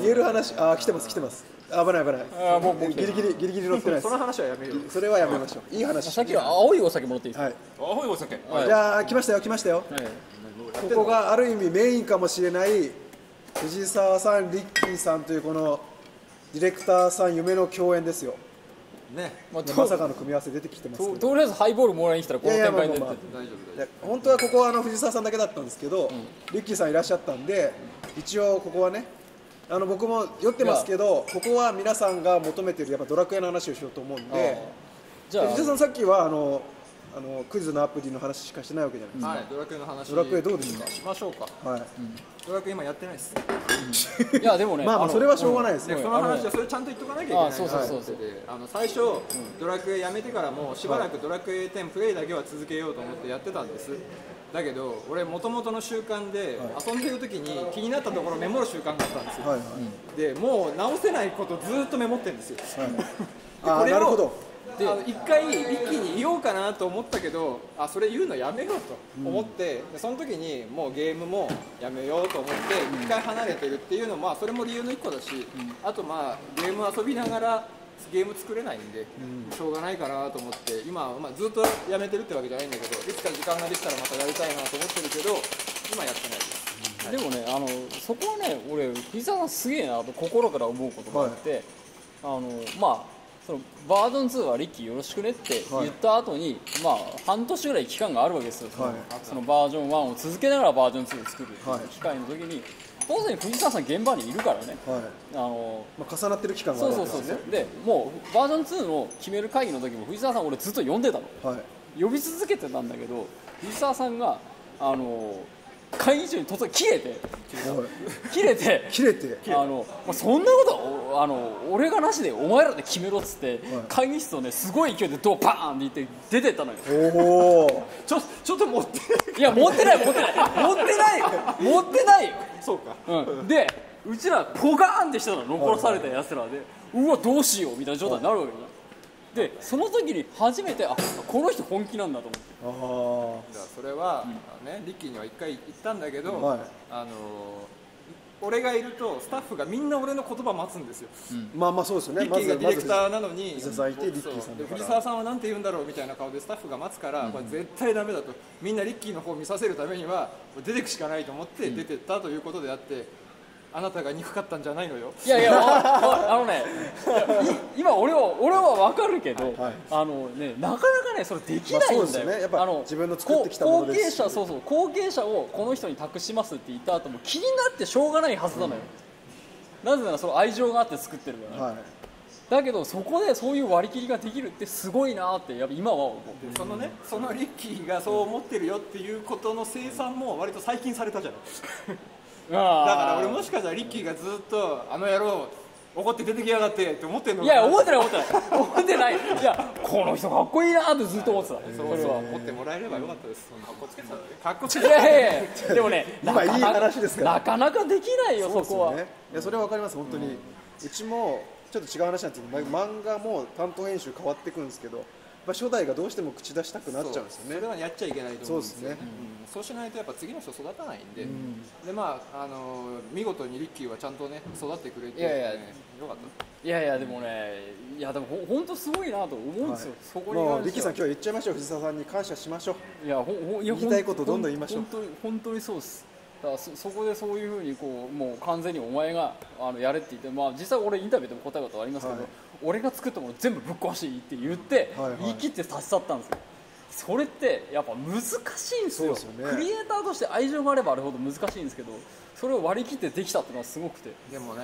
言える話、来てます危ないもうギリギリ乗ってないです。 その話はやめよう。 それはやめましょう。いい話。 さっきの青いお酒もらっていいですか？ 青いお酒。 じゃあ来ましたよ。ここがある意味メインかもしれない藤沢さん、リッキーさんというこのディレクターさん夢の共演ですよ。 ね、 まさかの組み合わせ出てきてますけど、 とりあえずハイボールもらいに来たらこの展開になって本当はここは藤沢さんだけだったんですけど、リッキーさんいらっしゃったんで、一応ここはね、僕も酔ってますけど、ここは皆さんが求めているやっぱドラクエの話をしようと思うんで、 じゃあ藤沢さんさっきはクイズのアプリの話しかしてないわけじゃないですか。 はい、ドラクエの話。 ドラクエどうですか？ しましょうか。 はい。 ドラクエ今やってないです。 いやでもね、 まあそれはしょうがないですね。 その話はそれちゃんと言っとかなきゃいけない。 そう最初ドラクエやめてからもしばらくドラクエ10プレイだけは続けようと思ってやってたんです。だけど俺元々の習慣で遊んでる時に気になったところメモる習慣があったんですよ。でもう直せないことずっとメモってるんですよ。 なるほど。 一回リッキーに言おうかなと思ったけど、それ言うのやめようと思って、その時にもうゲームもやめようと思って一回離れてるっていうのも、それも理由の一個だし、あとゲーム遊びながらゲーム作れないんで、しょうがないかなと思って今、ずっとやめてるってわけじゃないんだけど、いつか時間ができたらまたやりたいなと思ってるけど今やってないです。 でもね、そこはね、俺藤沢さんすげえなと心から思うことがあって、そのバージョン2はリッキーよろしくねって言った後に、半年ぐらい期間があるわけですよ。そのバージョン1を続けながらバージョン2を作る機会の時に、当然藤沢さん現場にいるからね、 重なってる期間があるわけですね。 でもうバージョン2の決める会議の時も藤沢さん俺ずっと呼んでたの、呼び続けてたんだけど、藤沢さんが会議中に突然切れてそんなこと俺がなしでお前らで決めろっつって、会議室をねすごい勢いでドアバーンって言って出てったのよ。 ちょっと持っていや持ってないよそうか、 でうちらポガーンってしたの、残されたやつらで、うわどうしようみたいな状態になるわけだ。でその時に初めてこの人本気なんだと思って、 それは、リッキーには一回言ったんだけど、俺がいるとスタッフがみんな俺の言葉待つんですよ。 そうですよね。 リッキーがディレクターなのに藤沢さんはなんて言うんだろうみたいな顔でスタッフが待つから、これ絶対ダメだと、みんなリッキーの方を見させるためには出てくしかないと思って出てったということであって、あなたが憎かったんじゃないのよ。 いや今俺は分かるけど、なかなかねそれできないんだよ。 やっぱ自分の作ってきたものですし、 後継者をこの人に託しますって言った後も気になってしょうがないはずなのよ。なぜならその愛情があって作ってるから、だけどそこでそういう割り切りができるってすごいなってやっぱ今は思う。 そのリッキーがそう思ってるよっていうことの生産も割と最近されたじゃないだから俺もしかしたらリッキーがずっとあの野郎怒って出てきやがってって思ってるのかな。 いや思ってないいやこの人かっこいいなってずっと思ってた。 それは思ってもらえればよかったです。かっこつけてたってかっこつけてでもね今いい話ですからなかなかできないよ。そこは。 いやそれは分かります本当に。うちもちょっと違う話なんですけど、漫画も担当編集変わってくるんですけど、初代がどうしても口出したくなっちゃうんですよね。 それはやっちゃいけないと思うんですよ。 そうですね。 そうしないとやっぱ次の人育たないんで、見事にリッキーはちゃんとね育ってくれて、よかった。 いやでも本当すごいなと思うんですよ。そこにもうリッキーさん今日は言っちゃいましょう。藤沢さんに感謝しましょう。 言いたいことどんどん言いましょう。 本当にそうです。だからそこでそういうふうにもう完全にお前がやれって言って、実際俺インタビューでも答えたことありますけど、俺が作ったもの全部ぶっ壊していいって言って、言い切って立ち去ったんですよ。それってやっぱ難しいんですよ。クリエイターとして愛情があればあるほど難しいんですけど、それを割り切ってできたっていうのはすごくて。 でもね、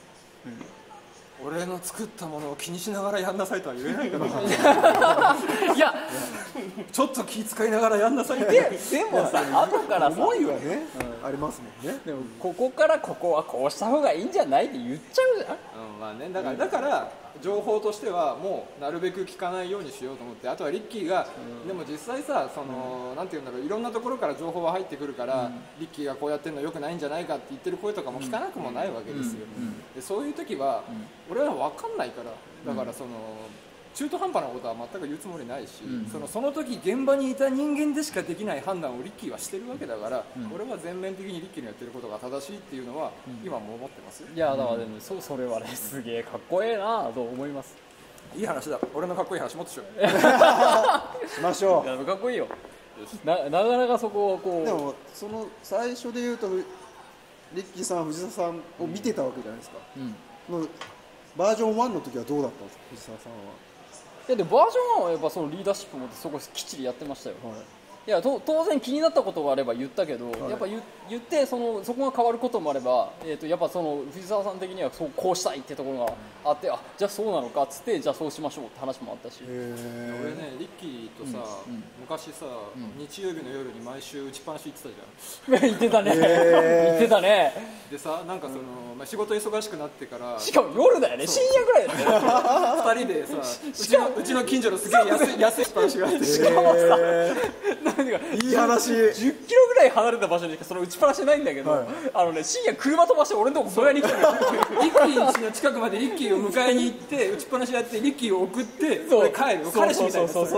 俺の作ったものを気にしながらやんなさいとは言えないからいやちょっと気遣いながらやんなさいって。 でもさ後からさ思いはね、ありますもんね。 でもここからここはこうした方がいいんじゃないって言っちゃうじゃん。 だから情報としてはもうなるべく聞かないようにしようと思って、あとはリッキーが、でも実際さなんていうんだろう、いろんなところから情報が入ってくるから、リッキーがこうやってるのよくないんじゃないかって言ってる声とかも聞かなくもないわけですよ。でそういう時は、俺は分かんないから、だから中途半端なことは全く言うつもりないし、その時現場にいた人間でしかできない判断をリッキーはしてるわけだから、俺は全面的にリッキーのやってることが正しいっていうのは、今も思ってますよ。 いやだからでもそれはねすげえかっこええなと思います。 いい話だ。俺のかっこいい話もっとしよう。 しましょいやかっこいいよ。なかなかそこをこう。 うでもその最初で言うとリッキーさん藤沢さんを見てたわけじゃないですか、のバージョン1の時はどうだったんですか藤沢さんは。 いやでもバージョン1はやっぱそのリーダーシップもそこきっちりやってましたよ、いや当然気になったことがあれば言ったけど、やっぱ言ってそこが変わることもあれば、やっぱその藤沢さん的にはこうしたいってところがあって、じゃあそうなのかっつってじゃあそうしましょうって話もあったし。 俺ねリッキーとさ、昔さ、日曜日の夜に毎週打ちっぱなし行ってたじゃん。 言ってたね、言ってたね。 でさ、なんかその、仕事忙しくなってからしかも夜だよね、深夜ぐらいだよね。 2人でさ、うちの近所のすげえ安い打ちっぱなしがあって、 しかもさいい話。 10キロぐらい離れた場所にその打ちっぱなしないんだけど、深夜車飛ばして俺のとこ迎えに来てる。 リッキー家の近くまでリッキーを迎えに行って打ちっぱなしやってリッキーを送って俺帰る。彼氏みたいな。 そう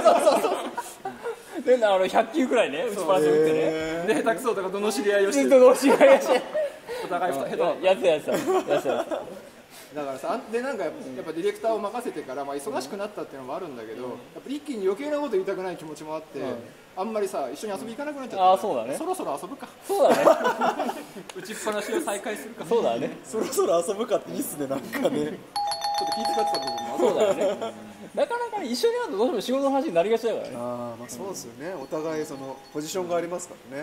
で100球ぐらいね打ちっぱなし打ってね。 で下手くそとかどの知り合いをしてお互い下手だった。 やつだからさ、でなんかやっぱディレクターを任せてから、忙しくなったっていうのもあるんだけど、やっぱリッキーに余計なこと言いたくない気持ちもあって、あんまりさ一緒に遊び行かなくなっちゃった。 そうだね。 そろそろ遊ぶか。 そうだね。 打ちっぱなしを再開するか。 そうだね。 そろそろ遊ぶかっていいっすね、なんかね。 ちょっと気遣ってた部分もある。 そうだよね。なかなか一緒になるとどうしても仕事の話になりがちだからね。 そうですよね。お互いそのポジションがありますからね。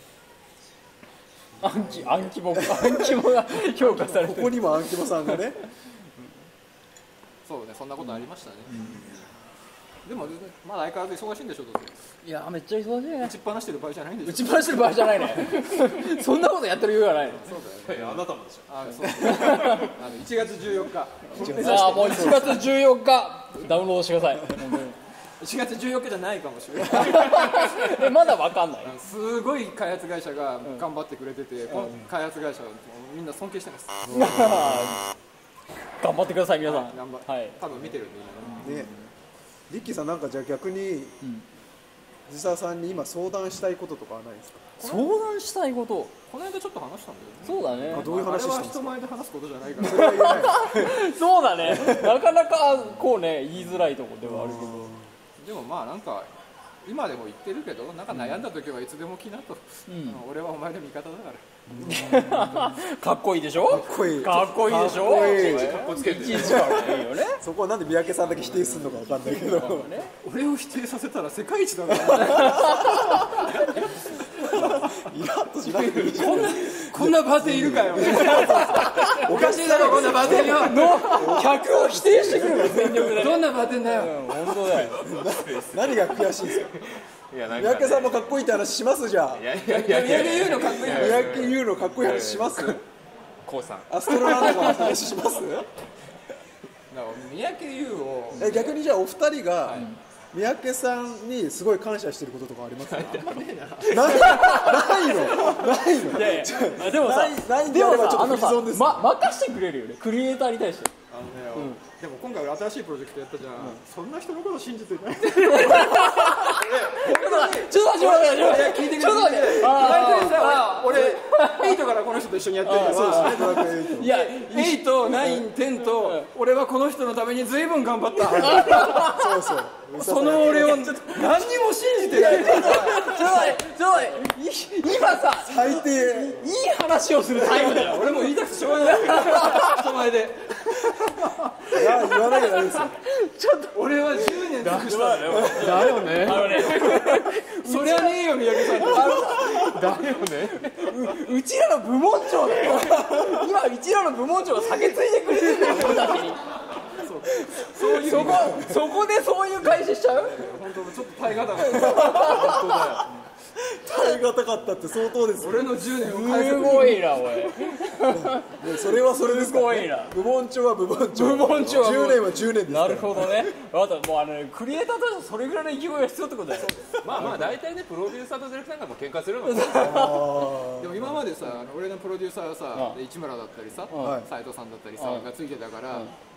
暗記もが評価されてる。 ここにもアンキモさんがね。 そうね、そんなことありましたね。でもまだ相変わらず忙しいんでしょ、どうせ。 いやめっちゃ忙しいね。 打ちっぱなしてる場合じゃないんでしょ。 打ちっぱなしてる場合じゃないね。そんなことやってる余裕はない。 そうだよね。 あなたもでしょ。 そう1月14日。 もう1月14日ダウンロードしてください。 1月14日じゃないかもしれない。 まだわかんない。 すごい開発会社が頑張ってくれてて、開発会社みんな尊敬してます。 頑張ってください皆さん。 はい。多分見てるんで。 ね、リッキーさんなんかじゃあ逆に藤沢さんに今相談したいこととかはないですか。 相談したいこと。 この間ちょっと話したんそうだね。 どういう話したんですか。 人前で話すことじゃないから。 それは言えない。 そうだね。なかなかこうね言いづらいところではあるけど。 でもなんか今でも言ってるけど、なんか悩んだ時はいつでも来なと、俺はお前の味方だから。 かっこいいでしょ。 かっこいい。 かっこいいでしょ。 かっこいい。 かっこつけてる。 いいよね。 そこはなんで三宅さんだけ否定するのかわかんないけど。 俺を否定させたら世界一だから。 イラッとしなくていいじゃん。 こんなバーテンいるかよ。おかしいだろこんなバーテンよ。 の客を否定してくるの全力で。 どんなバーテンだよ。 本当だよ。 何が悔しいんですか。 いや、 三宅さんもかっこいいって話しますじゃん。 いや三宅優のかっこいい。 三宅優のかっこいい話します。 こうさん。 アストロランドの話します。 三宅優を。 逆にじゃあお二人が三宅さんにすごい感謝してることとかありますか。ないの。 いやいやでもさ、 ないんであればちょっと不存です。 任してくれるよね、クリエイターに対して。 でも今回俺新しいプロジェクトやったじゃん。そんな人のこと信じてない。 ちょっと待って、ちょっと待って。 聞いてくれ。ちょっと待って。俺8からこの人と一緒にやってるから。 そうですね。 いや8、9、10と俺はこの人のために随分頑張った。 そう。 その俺を何にも信じてない。 ちょっと待って、今さ最低。 いい話をするタイムだよ。 俺も言いたくてしょうがない。人前で。 いや言わなきゃダメですよ。 ちょっと俺は10年尽くした。 だよね。 そりゃねえよ三宅さん。 だよね。 うちらの部門長だよ。今うちらの部門長が酒ついてくれてるんだよ、俺たちに。そこでそういう返ししちゃう。 本当ちょっと耐え難かった。 耐え難かったって相当ですよ。 俺の10年を返せすごいなおい。 それはそれですからね。 すごいな。 部門長は部門長。 部門長は 10年は10年ですから。 なるほどね。あともうクリエイターとしてそれぐらいの意気込みが必要ってことだよ。 まあ大体ね、プロデューサーとディレクターなんかも喧嘩するの。 でも今までさ、俺のプロデューサーはさ、市村だったりさ、斉藤さんだったりさがついてたから、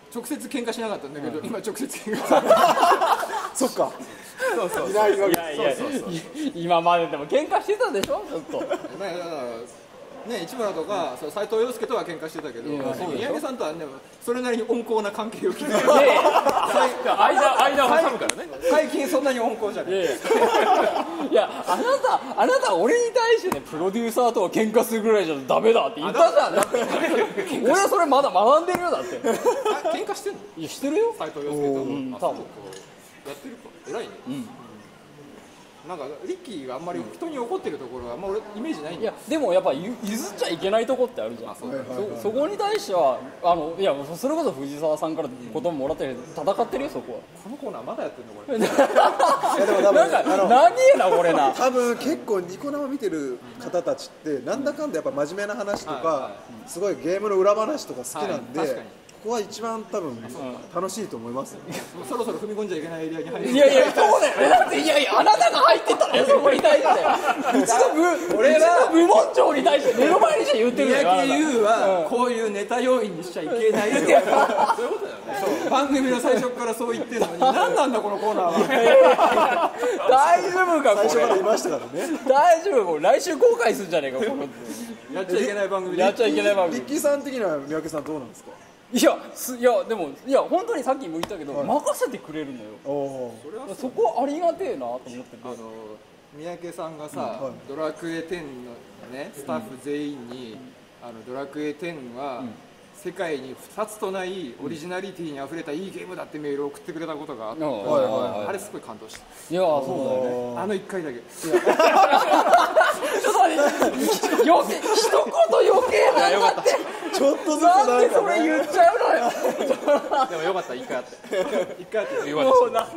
直接喧嘩しなかったんだけど、今直接喧嘩そっかそうそういないわけいやいや今まででも喧嘩してたでしょちょっとだからね、市村とか斎藤洋介とは喧嘩してたけど、三宅さんとはねそれなりに温厚な関係を築いて間を挟むからね。 最近そんなに温厚じゃない。 いやあなた俺に対してねプロデューサーとは喧嘩するぐらいじゃダメだって言ったじゃん。だって俺はそれまだ学んでるよだって喧嘩してんの？ いやしてるよ斎藤洋介と。 多分やってるか偉いね。なんかリッキーがあんまり人に怒ってるところはあんま俺イメージないんだよ。 いやでもやっぱ譲っちゃいけないとこってあるじゃん。そこに対してはいやそれこそ藤沢さんから言葉もらってるけど戦ってるよそこは。 このコーナーまだやってんのこれ。 いやでも多なんか分何えなこれな。 多分結構ニコ生見てる方たちってなんだかんだやっぱ真面目な話とかすごいゲームの裏話とか好きなんで、 はい確かにここは一番多分楽しいと思いますよ。 もうそろそろ踏み込んじゃいけないエリアに入る。 いやいやそうだよね。だっていやいやあなたが入ってったらよそこに対してうちの部門長に対して目の前にして言ってるんだよ。 三宅優はこういうネタ要因にしちゃいけないよ。そういうことだよね。番組の最初からそう言ってるのに何なんだこのコーナーは。 大丈夫かこれ。 最初からいましたからね。 大丈夫これ来週公開するんじゃねえかこの。 やっちゃいけない番組で。 やっちゃいけない番組。 リッキーさん的には三宅さんどうなんですか？ いやでも本当にさっきも言ったけど、任せてくれるのよ。 おおそこありがてえなと思ってて。 三宅さんがさ、ドラクエ10のねスタッフ全員に、ドラクエ10は、世界に2つとないオリジナリティにあふれたいいゲームだってメールを送ってくれたことがあって、あれすごい感動した。 いやそうだよね。 あの1回だけ。 ちょっと待って一言余計なんだって。 ちょっとずつなんでそれ言っちゃうのよ。 でもよかった一回あって。 1回あってよかっもうな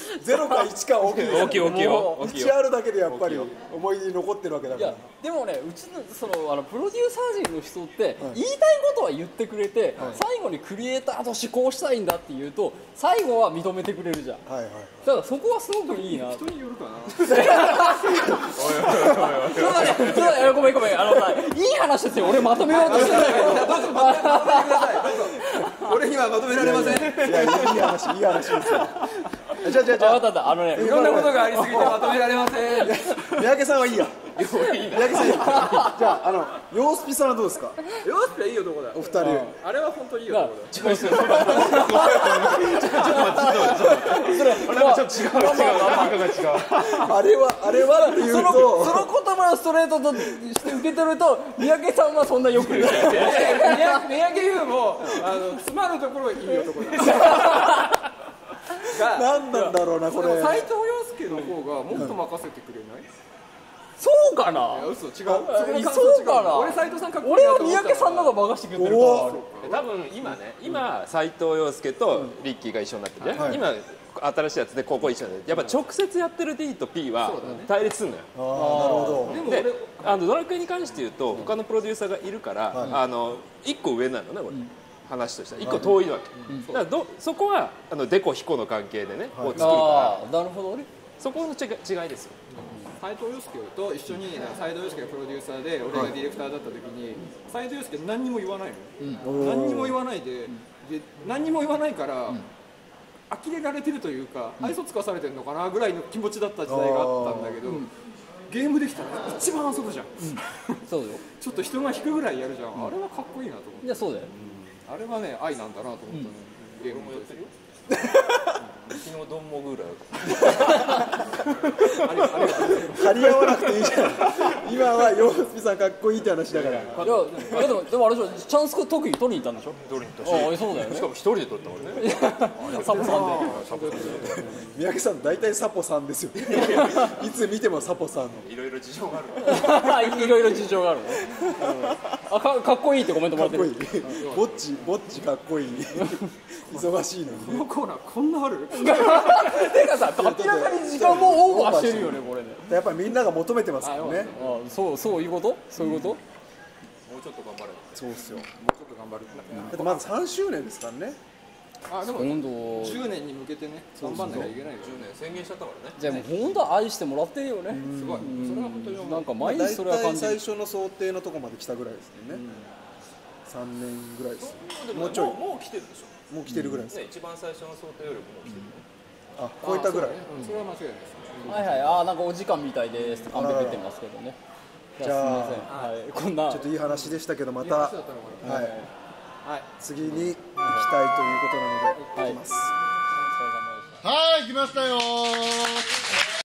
0か1か大きいです大きい大きいよ。大きいよ 1あるだけでやっぱり思い出に残ってるわけだからいやでもねうちのプロデューサー陣の人って言いたいことは言ってくれて、最後にクリエイターとしてこうしたいんだって言うと最後は認めてくれるじゃん。 はいはいだからそこはすごくいいな。 人によるかな。 ごめんさいい話ですよ。俺まとめようとしてたけど俺にはまとめられません。 いやいい話ですよ。じゃあ分かったいろんなことがありすぎてまとめられません。 三宅さんはいいや。三宅さんいいや。じゃあヨースピさんはどうですか？ ヨースピはいい男だ。 お二人。 あれは本当にいい男だ。 ちょっと違うあれはっていうそのと言葉をストレートとして受け取ると三宅さんはそんなよく言う。 三宅優も詰まるところはいい男だ。 何なんだろうなこれ。 斎藤洋介の方がもっと任せてくれない？ そうかな。 嘘違う。 そうかな。 俺斎藤さんかっこいい俺はなと思った三宅さんの方が任せてくれてるからある。 多分今斎藤洋介とリッキーが一緒になってるじゃん。今新しいやつでここ一緒なんで、やっぱ直接やってる D と P は対立するのよ。 ああなるほど。 でドラクエに関して言うと他のプロデューサーがいるから1個上なのねこれ。話としては1個遠いわけ、だからそこはデコヒコの関係でねこう作るからなるほどね。 そこの違いですよ。 斎藤洋介と一緒に斎藤洋介がプロデューサーで俺がディレクターだった時に斎藤洋介何にも言わないの、何にも言わないで何にも言わないから、呆れられてるというか愛想つかされてるのかなぐらいの気持ちだった時代があったんだけど、ゲームできたら一番遊ぶじゃん、 そうよ。 ちょっと人が引くぐらいやるじゃん、あれはかっこいいなと思って。 いやそうだよ。 あれはね愛なんだなと思ったね、ゲームもやってるよ。 昨日ドンモグーラ張り合わなくていいじゃん。今はヨースピさんかっこいいって話だから。 いやでもあれでしょ、チャンス特技取りに行ったんでしょ。 取りに行ったし、 そうだよね。 しかも一人で取ったからね。 サポさん三宅さん大体サポさんですよ。いつ見てもサポさんの。 いろいろ事情がある。 でいろいろ事情があるね。かっこいいってコメントもらってる。 かっこいい。ぼっちかっこいい。忙しいのにこのコーナーこんなある？ てかさ、明らかに時間もオーバーしてるよねこれね。 やっぱりみんなが求めてますからね。 そういうこと？そういうこと？ もうちょっと頑張れ。 そうっすよ。 もうちょっと頑張る。 だってまず3周年ですからね。 でも今度 10年に向けてね頑張んなきゃいけないよ。 10年宣言しちゃったからね。 じゃあもう本当愛してもらってるよね。 すごい。それは本当に思う。 なんか毎日それは大体感じる。 最初の想定のとこまで来たぐらいですよね。 3年ぐらいです。 でもうちょいもう来てるでしょ、 もう来てるぐらいです。 ね、一番最初の想定よりももう来てる、 あ、超えたぐらい。 それは間違いないですね。 はいはい、ああなんかお時間みたいですってカンペ出てますけどね。 じゃあすみません、はい、こんなちょっといい話でしたけど、また、はい、 はい次に行きたいということなので、行きます。 はい、来ましたよー。